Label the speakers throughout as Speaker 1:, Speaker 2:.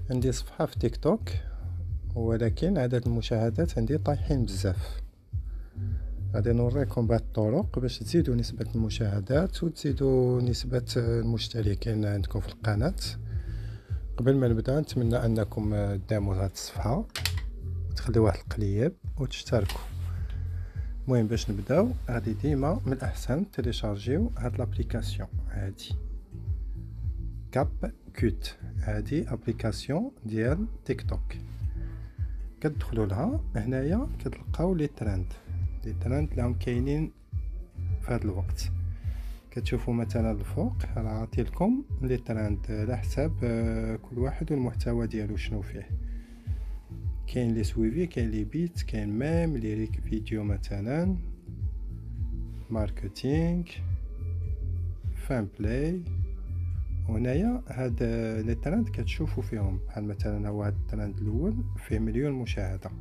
Speaker 1: عندي صفحة في تيك توك، ولكن عدد المشاهدات عندي طايحين بزاف. غادي نوريكم بعض الطرق باش تزيدوا نسبة المشاهدات وتزيدوا نسبة المشتركين عندكم في القناة. قبل ما نبدا نتمنى انكم تدعموا هذه الصفحة وتخليو واحد القليب وتشتركوا. المهم باش نبداو غادي ديما من الاحسن تيليشارجيو هاد لابليكاسيون هادي كاب كوت. هادي ابليكاسيون ديال تيك توك، كتدخلوا لها هنايا كتلقاو لي ترند اللي هم كاينين في هذا الوقت. كتشوفوا مثلا الفوق راه عاطيلكم لي ترند على حساب كل واحد والمحتوى ديالو شنو فيه. كاين لي سويفي، كاين لي بيت، كاين ميم لي ريك فيديو مثلا ماركتينغ فان بلاي. وهنايا هاد لي ترند كتشوفوا فيهم بحال مثلا هو هاد الترند الاول فيه مليون مشاهده.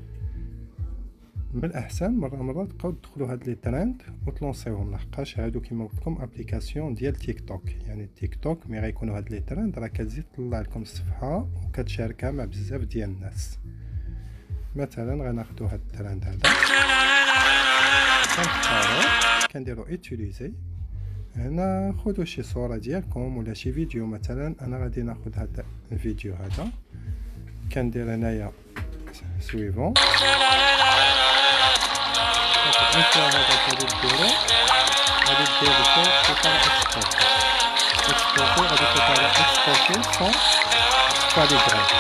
Speaker 1: من الاحسن مره تبقاو تدخلوا هاد لي ترند وتلونسيوهم، لحقاش هادو كيما قلت لكم ابليكاسيون ديال تيك توك. يعني تيك توك ملي غيكونوا هاد لي ترند راه كتزيد تطلع لكم الصفحه وكتشاركها مع بزاف ديال الناس. مثلا غناخذوا هاد الترند هذا كنديروا ايتيليزي. هنا خذوا شي صوره ديالكم ولا شي فيديو. مثلا انا غادي ناخذ هذا الفيديو هذا، كندير هنايا سويفون. هذا غادي ديرو غادي ديرو فوق اكسبورتي غادي تلقى اكسبورتي سون كاليغراف.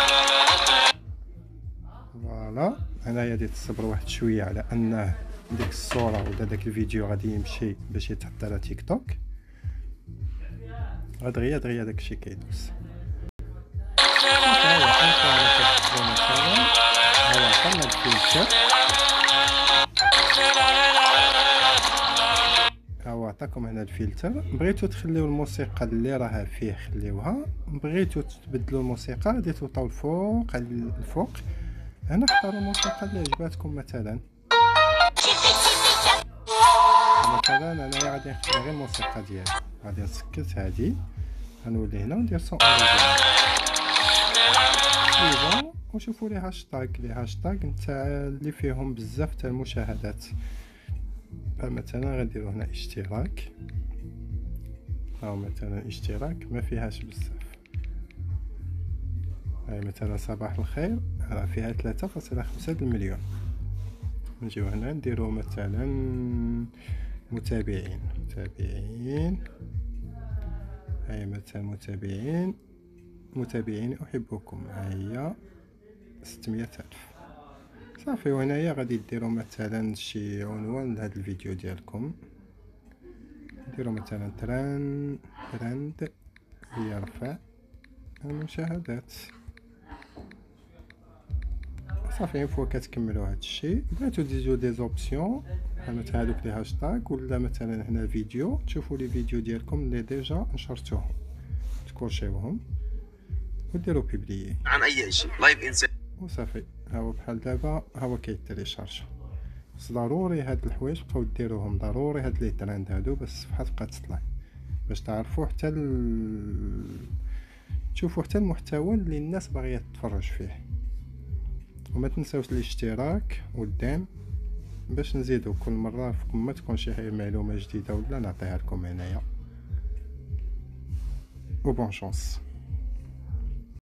Speaker 1: فوالا هنايا غادي تصبروا واحد شويه على انه ديك الصوره ولا داك الفيديو غادي يمشي باش يتحط على تيك توك. دغيا داكشي كيدوز. عطاكم هنا الفلتر. بغيتو تخليو الموسيقى اللي راها فيه خليوها، بغيتو تبدلوا الموسيقى غادي توطاو الفوق هنا اختاروا الموسيقى اللي عجباتكم. مثلا انا غادي نختار غير الموسيقى ديالي. غادي نسكت هادي، غنولي هنا وندير صون اوريجينال وشوفوا لي هاشتاغ نتاع اللي فيهم بزاف تاع المشاهدات. مثلا غنديروا هنا اشتراك، او مثلا اشتراك ما فيهاش بزاف. هاي مثلا صباح الخير راه فيها 3.5 مليون. نجيو هنا نديروا مثلا متابعين. هاي مثلا متابعين احبكم، هي 600,000 صافي. وهنايا غادي ديروا مثلا شي عنوان لهذا الفيديو ديالكم. ديروا مثلا ترند يرفع المشاهدات. صافي فوا كتكملوا هذا الشيء. بغيتو تزيدوا دي زوبسيون مثلا هذوك لي هاشتاغ، ولا مثلا هنا فيديو تشوفوا لي فيديو ديالكم اللي ديجا نشرتوهم تكوشيوهم وديروا بيبليي
Speaker 2: عن اي شيء لايف انسان
Speaker 1: وصافي. هاو بحال دابا هاو كيتيليشارج. بس ضروري هاد الحوايج بقاو ديروهم، ضروري هاد لي ترند هادو باش الصفحه تبقى تطلع، باش تعرفوا حتى تشوفوا حتى المحتوى اللي الناس باغيه تتفرج فيه. وما تنساوش الاشتراك والدعم باش نزيدو كل مره فوق ما تكون شي معلومه جديده ولا نعطيها لكم هنايا. وبون شونس.